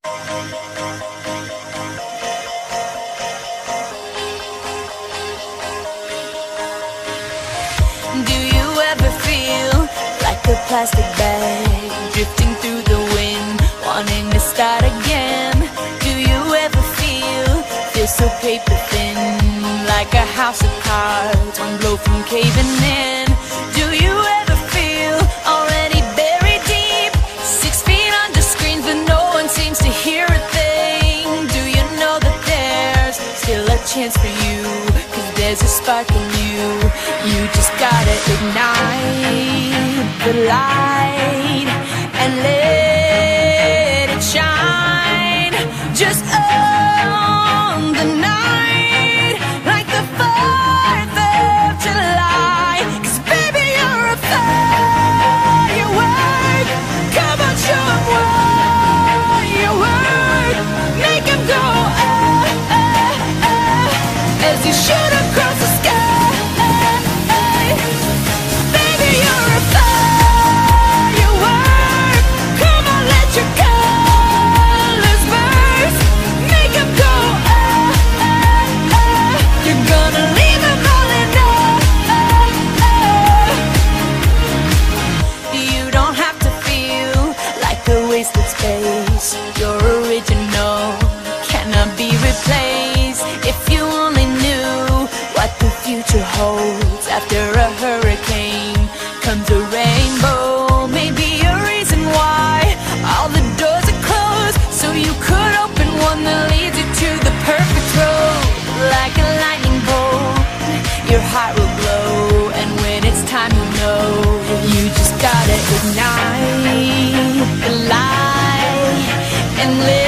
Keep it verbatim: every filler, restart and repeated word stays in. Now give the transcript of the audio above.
Do you ever feel like a plastic bag drifting through the wind, wanting to start again? Do you ever feel, feel so paper thin, like a house of cards, one blow from caving in? Do you ever feel already buried deep, six feet under screens but no one seems to hear a thing? Do you know that there's still a chance for you, cause there's a spark in you? You just gotta ignite the light and let it shine. Just own the night like the fourth of July. Cause baby, you're a firework. Come on, show 'em what you work. Make 'em go ah, ah, ah, as you shoot across the sky. Space, you're original, cannot be replaced. If you only knew what the future holds. After a hurricane comes a rainbow. Maybe a reason why all the doors are closed, so you could open one that leads you to the perfect road. Like a lightning bolt, your heart will glow, and when it's time, you know you just gotta ignite the light and live.